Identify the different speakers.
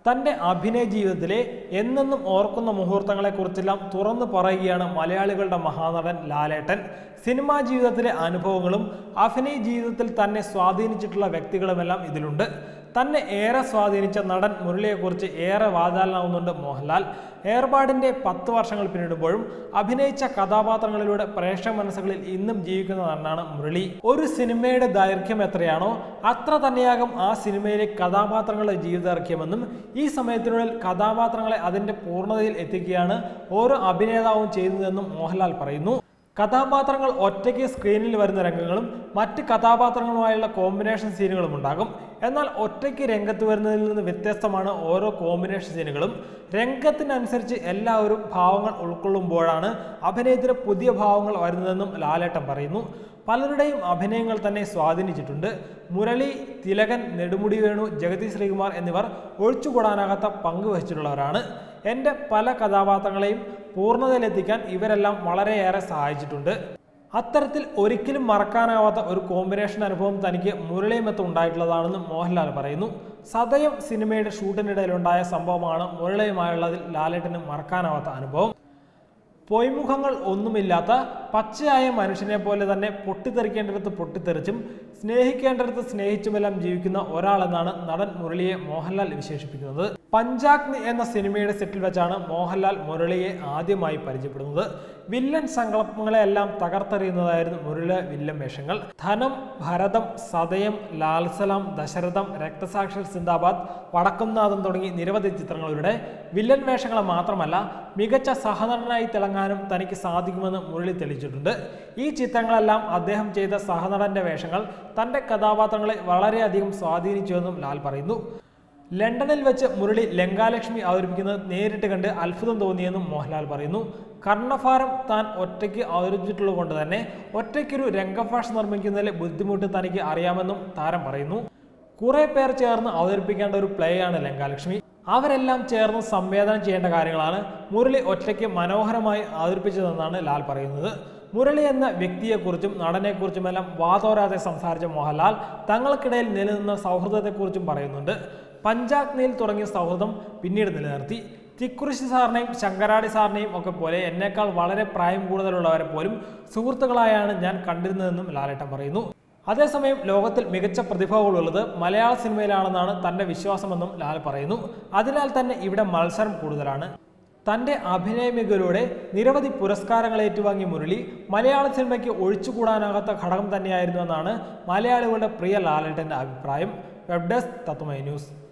Speaker 1: തൻ്റെ അഭിനയ ജീവിതത്തിലെ എന്നെന്നും ഓർക്കുന്ന മുഹൂർത്തങ്ങളെക്കുറിച്ചെല്ലാം തുറന്നു പറയുകയാണ് മലയാളികളുടെ മഹാനടൻ ലാലേട്ടൻ. സിനിമാ ജീവിതത്തിലെ അനുഭവങ്ങളും അഭിനയ ജീവിതത്തിൽ തന്നെ സ്വാധീനിച്ചിട്ടുള്ള വ്യക്തികളുമെല്ലാം ഇതിലുണ്ട്. തന്നെ ഏറെ സ്വാധീനിച്ച നടൻ മുരളിയെക്കുറിച്ച് ഏറെ വാചാലനാവുന്നുണ്ട് മോഹൻലാൽ. ഏർപാടിൻ്റെ 10 വർഷങ്ങൾ പിന്നിടുമ്പോഴും അഭിനയിച്ച കഥാപാത്രങ്ങളിലൂടെ പ്രേക്ഷക മനസ്സുകളിൽ ഇന്നും ജീവിക്കുന്ന നടനാണ് മുരളി. ഒരു സിനിമയുടെ ദൈർഘ്യം എത്രയാണോ അത്ര തന്നെയാകും ആ സിനിമയിലെ കഥാപാത്രങ്ങളുടെ ജീവിതദൈർഘ്യമെന്നും ഈ സമയത്തിനുള്ളിൽ കഥാപാത്രങ്ങളെ അതിൻ്റെ പൂർണ്ണതയിൽ എത്തിക്കുകയാണ് ഓരോ അഭിനേതാവും ചെയ്യുന്നതെന്നും മോഹൻലാൽ പറയുന്നു. കഥാപാത്രങ്ങൾ ഒറ്റയ്ക്ക് സ്ക്രീനിൽ വരുന്ന രംഗങ്ങളും മറ്റ് കഥാപാത്രങ്ങളുമായുള്ള കോമ്പിനേഷൻ സീനുകളും ഉണ്ടാകും. എന്നാൽ ഒറ്റയ്ക്ക് രംഗത്ത് വരുന്നതിൽ നിന്ന് വ്യത്യസ്തമാണ് ഓരോ കോമ്പിനേഷൻ സീനുകളും. രംഗത്തിനനുസരിച്ച് എല്ലാവരും ഭാവങ്ങൾ ഉൾക്കൊള്ളുമ്പോഴാണ് അഭിനയത്തിന് പുതിയ ഭാവങ്ങൾ വരുന്നതെന്നും ലാലേട്ടൻ പറയുന്നു. പലരുടെയും അഭിനയങ്ങൾ തന്നെ സ്വാധീനിച്ചിട്ടുണ്ട്. മുരളി, തിലകൻ, നെടുമുടി വേണു, ജഗതി ശ്രീകുമാർ എന്നിവർ ഒഴിച്ചുകൂടാനാകാത്ത പങ്ക് വഹിച്ചിട്ടുള്ളവരാണ്. എൻ്റെ പല കഥാപാത്രങ്ങളെയും പൂർണ്ണതയിലെത്തിക്കാൻ ഇവരെല്ലാം വളരെയേറെ സഹായിച്ചിട്ടുണ്ട്. അത്തരത്തിൽ ഒരിക്കലും മറക്കാനാവാത്ത ഒരു കോമ്പിനേഷൻ അനുഭവം തനിക്ക് മുരളിയുമൊത്ത് ഉണ്ടായിട്ടുള്ളതാണെന്ന് മോഹൻലാൽ പറയുന്നു. സതയം സിനിമയുടെ ഷൂട്ടിനിടയിലുണ്ടായ സംഭവമാണ് മുരളിയുമായുള്ളതിൽ ലാലേട്ടന് മറക്കാനാവാത്ത അനുഭവം. പൊയ്മുഖങ്ങൾ ഒന്നുമില്ലാത്ത പച്ചയായ മനുഷ്യനെ പോലെ തന്നെ പൊട്ടിത്തെറിക്കേണ്ടടുത്ത് പൊട്ടിത്തെറിച്ചും സ്നേഹിക്കേണ്ടടുത്ത് സ്നേഹിച്ചുമെല്ലാം ജീവിക്കുന്ന ഒരാളെന്നാണ് നടൻ മുരളിയെ മോഹൻലാൽ വിശേഷിപ്പിക്കുന്നത്. പഞ്ചാഗ്നി എന്ന സിനിമയുടെ സെറ്റിൽ വെച്ചാണ് മോഹൻലാൽ മുരളിയെ ആദ്യമായി പരിചയപ്പെടുന്നത്. വില്ലൻ സങ്കല്പങ്ങളെല്ലാം തകർത്തെറിയുന്നതായിരുന്നു മുരളിയുടെ വില്ലൻ വേഷങ്ങൾ. ധനം, ഭരതം, സതയം, ലാൽസലാം, ദശരഥം, രക്തസാക്ഷികൾ സിന്ദാബാദ്, വടക്കുംനാഥൻ തുടങ്ങി നിരവധി ചിത്രങ്ങളുടെ വില്ലൻ വേഷങ്ങൾ മാത്രമല്ല മികച്ച സഹനടനായി തിളങ്ങാനും തനിക്ക് സാധിക്കുമെന്ന് മുരളി തെളിയിച്ചിട്ടുണ്ട്. ഈ ചിത്രങ്ങളെല്ലാം അദ്ദേഹം ചെയ്ത സഹനടന്റെ വേഷങ്ങൾ തൻ്റെ കഥാപാത്രങ്ങളെ വളരെയധികം സ്വാധീനിച്ചുവെന്നും ലാൽ പറയുന്നു. ലണ്ടനിൽ വെച്ച് മുരളി ലങ്കാലക്ഷ്മി അവതരിപ്പിക്കുന്നത് നേരിട്ട് കണ്ട് അത്ഭുതം തോന്നിയെന്നും മോഹൻലാൽ പറയുന്നു. കർണഭാരം താൻ ഒറ്റയ്ക്ക് അവതരിപ്പിച്ചിട്ടുള്ളത് കൊണ്ട് തന്നെ ഒറ്റയ്ക്കൊരു രംഗഭാഷ നിർമ്മിക്കുന്നതിലെ ബുദ്ധിമുട്ട് തനിക്ക് അറിയാമെന്നും താരം പറയുന്നു. കുറെ പേർ ചേർന്ന് അവതരിപ്പിക്കേണ്ട ഒരു പ്ലേയാണ് ലങ്കാലക്ഷ്മി. അവരെല്ലാം ചേർന്ന് സംവേദനം ചെയ്യേണ്ട കാര്യങ്ങളാണ് മുരളി ഒറ്റയ്ക്ക് മനോഹരമായി അവതരിപ്പിച്ചതെന്നാണ് ലാൽ പറയുന്നത്. മുരളി എന്ന വ്യക്തിയെക്കുറിച്ചും നടനെക്കുറിച്ചുമെല്ലാം വാതോരാതെ സംസാരിച്ച മോഹൻലാൽ തങ്ങൾക്കിടയിൽ നിലനിന്ന സൗഹൃദത്തെക്കുറിച്ചും പറയുന്നുണ്ട്. പഞ്ചാഗ്നിയിൽ തുടങ്ങിയ സൗഹൃദം പിന്നീട് നിലനിർത്തി. തിക്കുറിശി സാറിനെയും ശങ്കരാടി സാറിനെയും ഒക്കെ പോലെ എന്നേക്കാൾ വളരെ പ്രായം കൂടുതലുള്ളവരെ പോലും സുഹൃത്തുക്കളായാണ് ഞാൻ കണ്ടിരുന്നതെന്നും ലാലേട്ടൻ പറയുന്നു. അതേസമയം ലോകത്തിൽ മികച്ച പ്രതിഭകളുള്ളത് മലയാള സിനിമയിലാണെന്നാണ് തൻ്റെ വിശ്വാസമെന്നും ലാൽ പറയുന്നു. അതിനാൽ തന്നെ ഇവിടെ മത്സരം കൂടുതലാണ്. തൻ്റെ അഭിനയ മികവിലൂടെ നിരവധി പുരസ്കാരങ്ങൾ ഏറ്റുവാങ്ങിയ മുരളി മലയാള സിനിമയ്ക്ക് ഒഴിച്ചുകൂടാനാകാത്ത ഘടകം തന്നെയായിരുന്നു എന്നാണ് മലയാളികളുടെ പ്രിയ ലാലേട്ടൻ്റെ അഭിപ്രായം. Web desk Tatwamayi news.